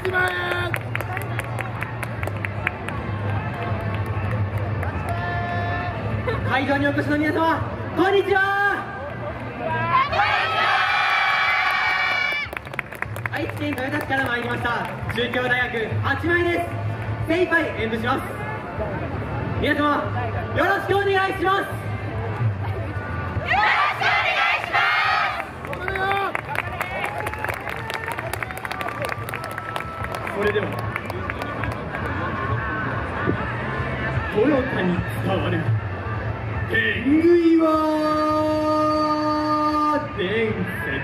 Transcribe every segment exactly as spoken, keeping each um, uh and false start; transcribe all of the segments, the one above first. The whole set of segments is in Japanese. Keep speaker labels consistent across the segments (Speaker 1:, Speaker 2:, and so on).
Speaker 1: ちまえ。
Speaker 2: 会場にお越しの皆様、こんにちは。愛知県豊田市から参りました中京大学はちまいです。精一杯演舞します。皆様よろしくお願いします。それではトヨタに伝わる天狗岩伝説。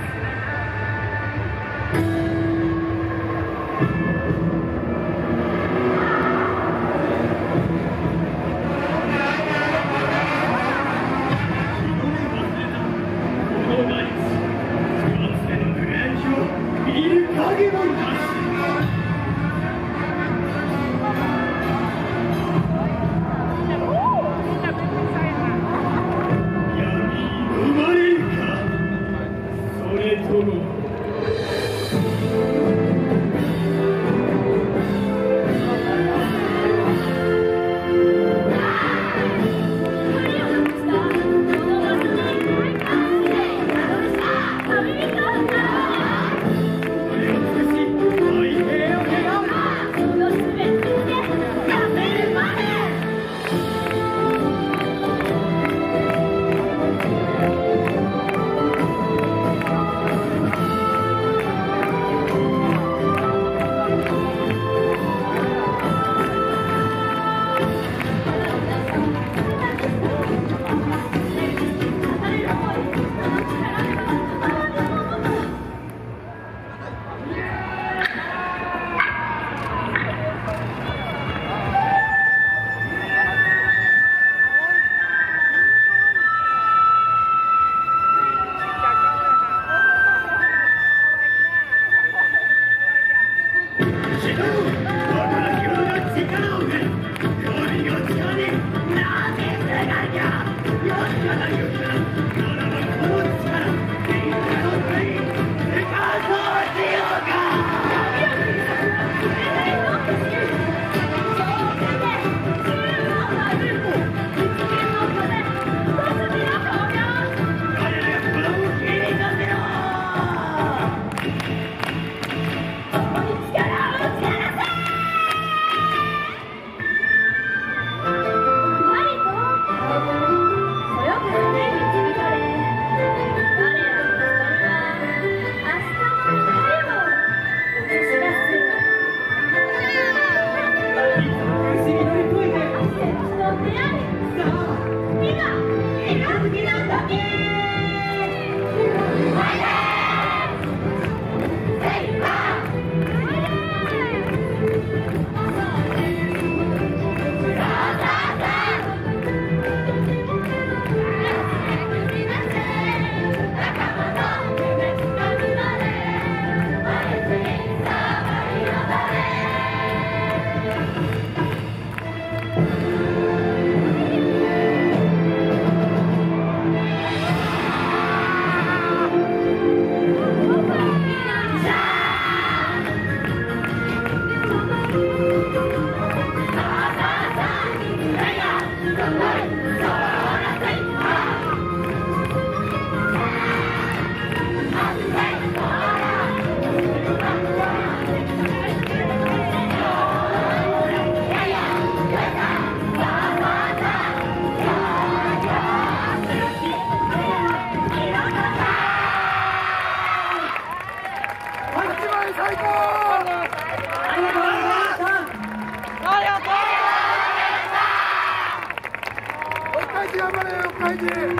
Speaker 1: 頑張れよ、会議。ありがとうございます。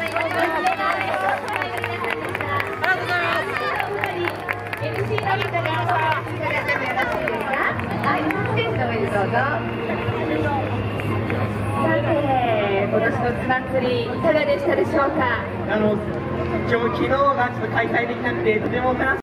Speaker 1: エムシー の方がいただいてもよろしいですか。はい、選手の上でどうぞ。さて、今年のつまつりいかがでしたでしょうか。
Speaker 2: あの今日昨日がちょっと開催できなくてとても悲しい。